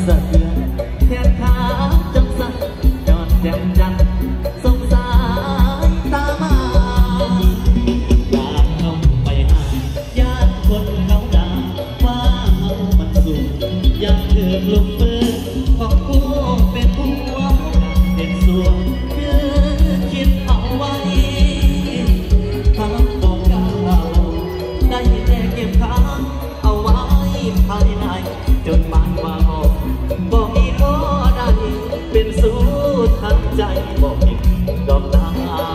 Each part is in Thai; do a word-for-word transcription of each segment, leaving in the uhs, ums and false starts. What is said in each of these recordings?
ะเทือนแขนขาจังสั่นย้อนแจ่มจันทร์สงสารตามาอยากเข้าไปหาญาติคนเขาด่าว่าเฮามันสูงยังถือลุกมือของผู้เป็นผู้เด็ดส่วนคือคิดเอาไว้ทำบอกกล่าวได้แต่เก็บค้างเอาไว้ภายในจนบานว่าออกบอกมีก็ได้เป็นสู้ทางใจบอกอีกดอกตา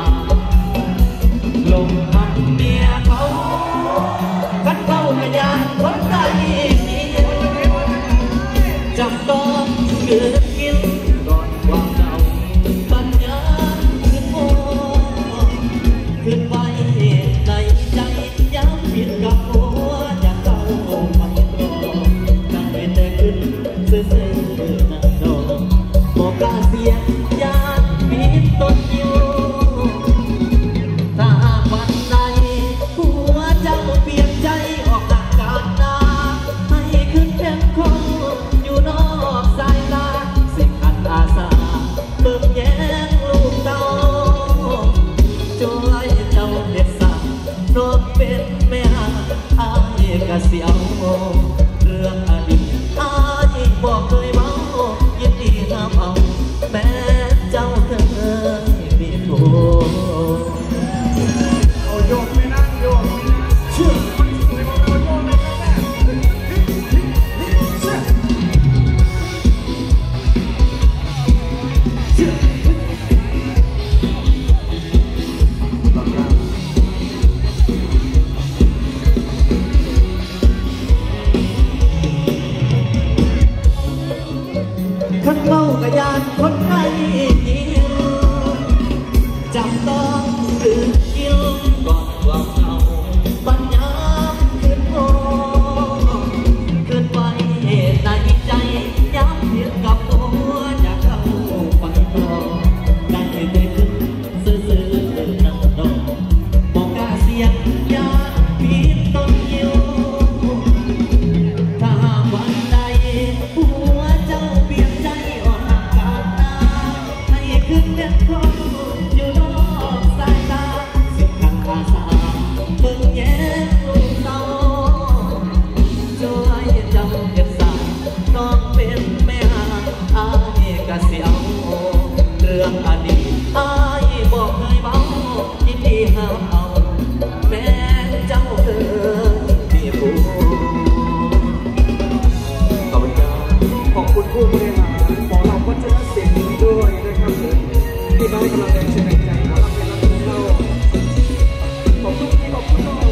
ลงพันเมียเขาคัดเข้าขยันคนใจจำต้องคืนกินก่อนความเก่าปัญญาคืนโม่คืนไว้ในใจย้ำผิดกับหัวอยากเข้าไปรอนั่งเป็นแต่ขึ้นซื่อๆนั่งรอบอกกล้าเสียงญาติผิดต้นอยู่ถ้าวันใดหัวเจ้าเปลี่ยนใจออกจากการนาให้ขึ้นเป็นคนอยู่นอกสายตาสิขันอาสาเบิ่งแย้งลูกเต้าช่วยเจ้าเด็ดสั่งนอกเป็นแม่อายกะเสียวเรื่องอดีตอายบอกเคยเมายินดีห้ามเอาแม้เจ้าเคยมีโทษเอาโยกไม่นั่งโยกไม่นั่งเชื่อมันสวยมาเอาโยกไม่นั่งแน่เชื่อเชื่อคนเมากะยานคนไข้จำต้องดื่มกินก่อนความเหงาปัญญาคืนโง่คืนไว้ในใจย้ำเพียงกับหัวอยากเข้าไปรอได้แต่ขึ้นซื่อๆนั่งรอบอกกล้าเสียงญาติผิดต้นยิวถ้าวันใดหัวเจ้าเปลี่ยนใจอ่อนหักกันนาให้ขึ้นเป็นคนอยู่นอกสายตาสิขันอาสาเบิ่งแย้งลูกเต้าช่วยเจ้าเก็บสายน้องเป็นแม่อายกะเสียวเรื่องอดีตอายบอกเคยเมายินดีห้ามเอาแม้เจ้าเคยมีผู้ขอบคุณครับขอบคุณผู้บริหารหมอลำวัฒนศิลป์ด้วยนะครับที่มาให้กำลังใจเชียร์ใจหมอลำเป็นลำเล่าขอบคุณที่ขอบคุณน้อง